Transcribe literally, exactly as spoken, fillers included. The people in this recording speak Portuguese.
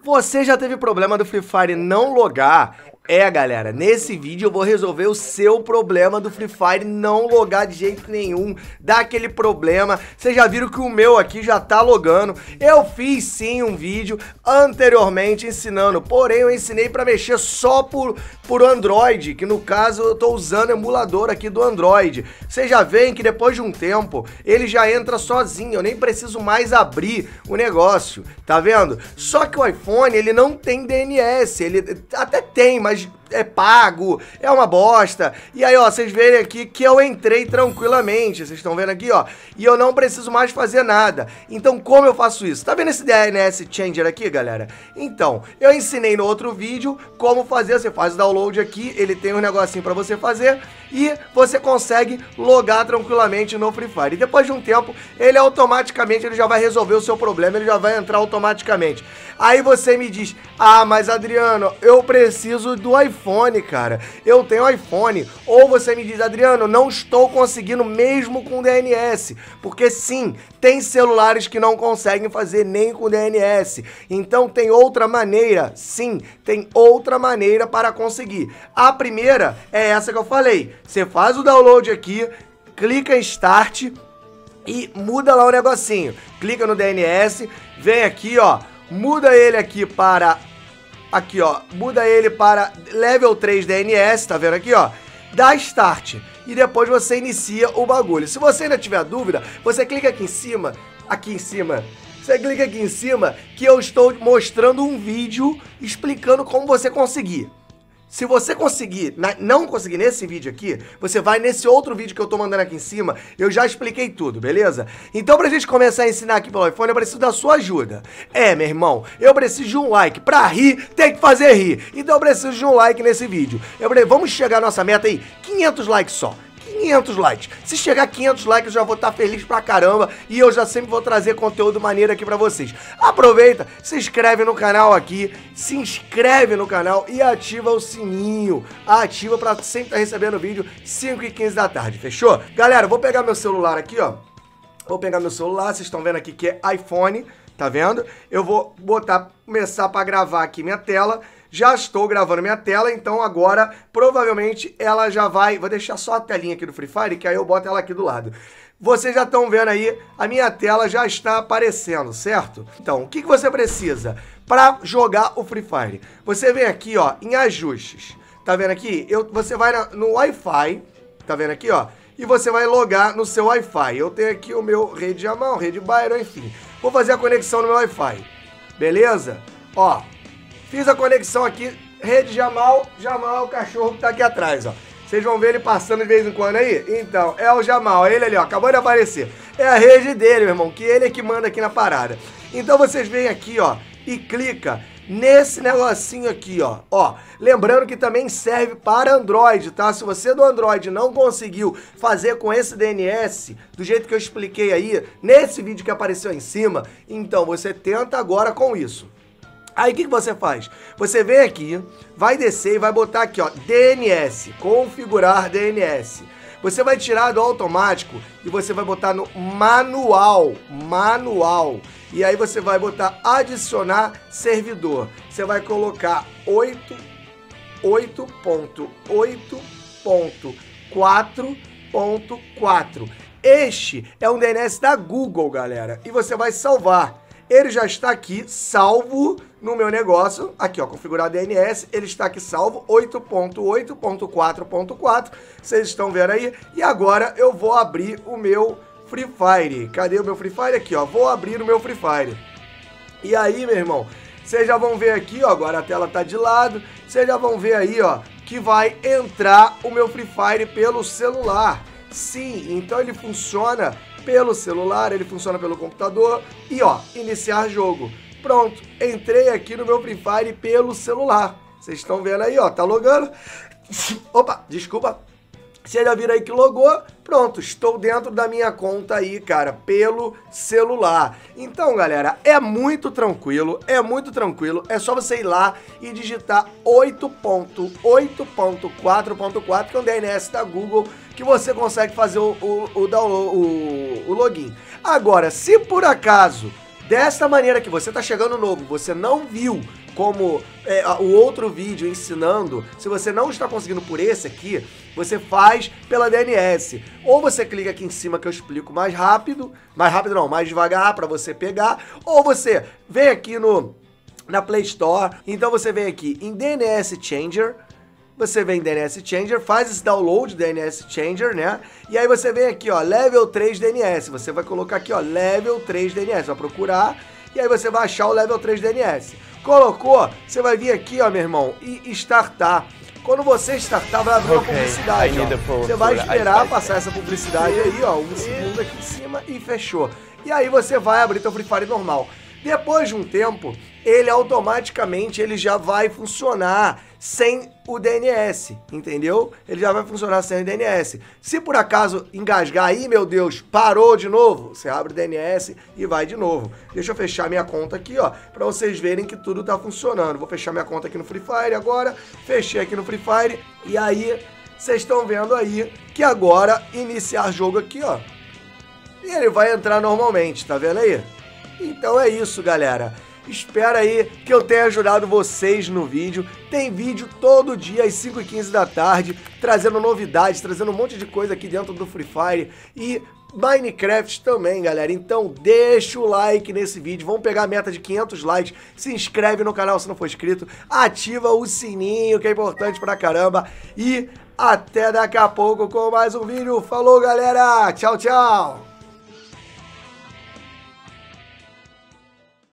Você já teve problema do Free Fire não logar? É, galera, nesse vídeo eu vou resolver o seu problema do Free Fire não logar de jeito nenhum, dá aquele problema. Vocês já viram que o meu aqui já tá logando. Eu fiz sim um vídeo anteriormente ensinando, porém eu ensinei pra mexer só por, por Android, que no caso eu tô usando emulador aqui do Android. Vocês já veem que depois de um tempo ele já entra sozinho, eu nem preciso mais abrir o negócio, tá vendo? Só que o iPhone, ele não tem D N S, ele até tem, mas é pago, é uma bosta. E aí, ó, vocês verem aqui que eu entrei tranquilamente, vocês estão vendo aqui, ó, e eu não preciso mais fazer nada. Então, como eu faço isso? Tá vendo esse D N S Changer aqui, galera? Então, eu ensinei no outro vídeo como fazer, você faz o download aqui, ele tem um negocinho pra você fazer e você consegue logar tranquilamente no Free Fire. E depois de um tempo, ele automaticamente, ele já vai resolver o seu problema, ele já vai entrar automaticamente. Aí você me diz, ah, mas Adriano, eu preciso do iPhone, cara, eu tenho iPhone. Ou você me diz, Adriano, não estou conseguindo mesmo com D N S, porque sim, tem celulares que não conseguem fazer nem com D N S, então tem outra maneira, sim, tem outra maneira para conseguir. A primeira é essa que eu falei, você faz o download aqui, clica em Start e muda lá o negocinho, clica no D N S, vem aqui, ó, muda ele aqui para... Aqui, ó, muda ele para Level três D N S, tá vendo aqui, ó? Dá Start e depois você inicia o bagulho. Se você ainda tiver dúvida, você clica aqui em cima, aqui em cima, você clica aqui em cima que eu estou mostrando um vídeo explicando como você conseguir. Se você conseguir, não conseguir nesse vídeo aqui, você vai nesse outro vídeo que eu tô mandando aqui em cima, eu já expliquei tudo, beleza? Então pra gente começar a ensinar aqui pelo iPhone, eu preciso da sua ajuda. É, meu irmão, eu preciso de um like. Pra rir, tem que fazer rir. Então eu preciso de um like nesse vídeo. Eu, vamos chegar à nossa meta aí, quinhentos likes só. quinhentos likes. Se chegar a quinhentos likes, eu já vou estar feliz pra caramba e eu já sempre vou trazer conteúdo maneiro aqui pra vocês. Aproveita, se inscreve no canal aqui, se inscreve no canal e ativa o sininho. Ativa pra sempre estar recebendo vídeo cinco e quinze da tarde, fechou? Galera, vou pegar meu celular aqui, ó. Vou pegar meu celular, vocês estão vendo aqui que é iPhone, tá vendo? Eu vou botar, começar pra gravar aqui minha tela. Já estou gravando minha tela, então agora provavelmente ela já vai... Vou deixar só a telinha aqui do Free Fire, que aí eu boto ela aqui do lado. Vocês já estão vendo aí, a minha tela já está aparecendo, certo? Então, o que, que você precisa para jogar o Free Fire? Você vem aqui, ó, em ajustes. Tá vendo aqui? Eu, você vai na, no Wi-Fi, tá vendo aqui, ó? E você vai logar no seu Wi-Fi. Eu tenho aqui o meu Rede Jamal, Rede Byron, enfim. Vou fazer a conexão no meu Wi-Fi. Beleza? Ó. Fiz a conexão aqui, Rede Jamal, Jamal é o cachorro que tá aqui atrás, ó. Vocês vão ver ele passando de vez em quando aí? Então, é o Jamal, ele ali, ó, acabou de aparecer. É a rede dele, meu irmão, que ele é que manda aqui na parada. Então vocês vêm aqui, ó, e clica nesse negocinho aqui, ó. Ó, lembrando que também serve para Android, tá? Se você do Android não conseguiu fazer com esse D N S, do jeito que eu expliquei aí, nesse vídeo que apareceu aí em cima, então você tenta agora com isso. Aí o que, que você faz? Você vem aqui, vai descer e vai botar aqui, ó, D N S, configurar D N S. Você vai tirar do automático e você vai botar no manual, manual. E aí você vai botar adicionar servidor. Você vai colocar oito ponto oito ponto quatro ponto quatro. Este é um D N S da Google, galera, e você vai salvar. Ele já está aqui salvo no meu negócio, aqui ó, configurar D N S, ele está aqui salvo, oito ponto oito ponto quatro ponto quatro, vocês estão vendo aí, e agora eu vou abrir o meu Free Fire. Cadê o meu Free Fire? Aqui ó, vou abrir o meu Free Fire. E aí, meu irmão, vocês já vão ver aqui, ó, agora a tela tá de lado, vocês já vão ver aí, ó, que vai entrar o meu Free Fire pelo celular. Sim, então ele funciona pelo celular, ele funciona pelo computador e ó, iniciar jogo. Pronto, entrei aqui no meu Free Fire pelo celular. Vocês estão vendo aí, ó, tá logando. Opa, desculpa. Vocês já viram aí que logou? Pronto, estou dentro da minha conta aí, cara, pelo celular. Então, galera, é muito tranquilo, é muito tranquilo. É só você ir lá e digitar oito ponto oito ponto quatro ponto quatro, que é um D N S da Google, que você consegue fazer o, o, o, o, o login. Agora, se por acaso, dessa maneira que você tá chegando novo, você não viu como é, o outro vídeo ensinando, se você não está conseguindo por esse aqui, você faz pela D N S. Ou você clica aqui em cima que eu explico mais rápido, mais rápido não, mais devagar para você pegar, ou você vem aqui no, na Play Store, então você vem aqui em D N S Changer, você vem em D N S Changer, faz esse download D N S Changer, né? E aí você vem aqui, ó, Level três D N S, você vai colocar aqui, ó, Level três D N S, vai procurar, e aí você vai achar o Level três D N S. Colocou, você vai vir aqui, ó, meu irmão, e startar. Quando você startar, vai abrir uma Okay, publicidade, I need ó. a pull Você vai for- esperar I- passar essa publicidade aí, ó, um segundo aqui em cima e fechou. E aí você vai abrir teu Free Fire normal. Depois de um tempo, ele automaticamente ele já vai funcionar sem o D N S, entendeu? Ele já vai funcionar sem o D N S. Se por acaso engasgar aí, meu Deus, parou de novo, você abre o D N S e vai de novo. Deixa eu fechar minha conta aqui, ó, pra vocês verem que tudo tá funcionando. Vou fechar minha conta aqui no Free Fire agora, fechei aqui no Free Fire, e aí, vocês estão vendo aí que agora, iniciar jogo aqui, ó, e ele vai entrar normalmente, tá vendo aí? Então é isso, galera. Espero aí que eu tenha ajudado vocês no vídeo. Tem vídeo todo dia às cinco e quinze da tarde, trazendo novidades, trazendo um monte de coisa aqui dentro do Free Fire e Minecraft também, galera. Então deixa o like nesse vídeo. Vamos pegar a meta de quinhentos likes. Se inscreve no canal se não for inscrito. Ativa o sininho, que é importante pra caramba. E até daqui a pouco com mais um vídeo. Falou, galera. Tchau, tchau.